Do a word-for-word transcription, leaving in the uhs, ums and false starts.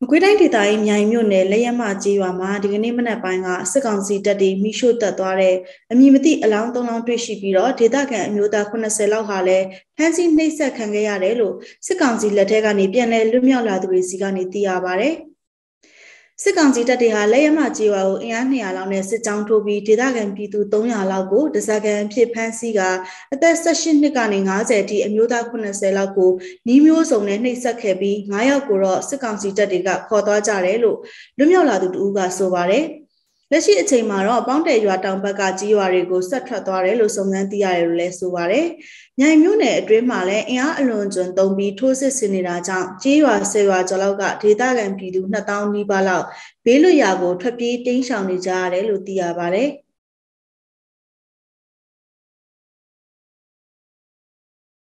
ကွေးတိုင်းဒေသကြီးမြိုင်မြို့နယ်လက်ရမကြီးရွာမှာဒီကနေ့မနက်ပိုင်းကစစ်ကောင်စီတပ်တွေမိရှို့တက်သွားတဲ့အမည်မသိအလောင်းသုံးလောင်းတွေ့ရှိပြီးတော့ဒေသခံအမျိုးသား80လောက်ဟာလည်းဖမ်းဆီးနှိပ်စက်ခံခဲ့ရတယ်လို့စစ်ကောင်စီလက်ထက်ကနေပြန်လည်လွတ်မြောက်လာသူတွေစီကနေသိရပါတယ်။စစ်ကောင်စီတပ်တွေဟာလက်ရမကြီးရွာကိုအင်အား၂၀၀လောက်နဲ့စစ်ကြောင်းထိုးပြီးဒေသခံပြည်သူ၃၀၀လောက်ကိုတစားကန်ဖြစ်ဖမ်းဆီးကအသက်၁၈နှစ်ကနေ၅၀အထိအမျိုးသား80လောက်ကိုနီးမျိုးစုံနဲ့နှိပ်စက်ခဲ့ပြီး၅ယောက်ကိုတော့စစ်ကောင်စီတပ်တွေကခေါ်သွားကြတယ်လို့လွတ်မြောက်လာသူတို့ကဆိုပါတယ်။လက်ရှိအချိန်မှာတော့ပေါင်းတယ်ရွာတောင်ဘက်ကကြီးရွာတွေကိုဆက်ထွက်သွားတယ်လို့စုံစမ်းသိရတယ်လို့လည်းဆိုပါတယ်။မြိုင်မြို့နယ်အတွင်းမှာလည်းအင်အားအလွန်ကျွံသုံးပြီးထိုးစစ်ဆင်နေတာကြောင့်ကြီးရွာဆယ်ရွာကျော်လောက်ကဒေသခံပြည်သူနှစ်သောင်းနီးပါးလောက်ဘေးလွတ်ရာကိုထွက်ပြေးတိမ်းရှောင်နေကြရတယ်လို့သိရပါတယ်။